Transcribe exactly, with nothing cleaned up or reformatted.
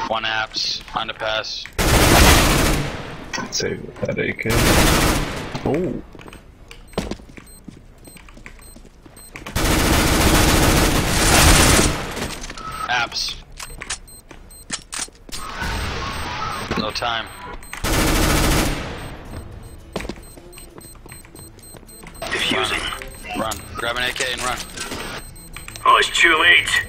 One apps, underpass. Save that A K. Oh. Apps. No time. Defusing. Run. Run. Grab an A K and run. Oh, it's too late.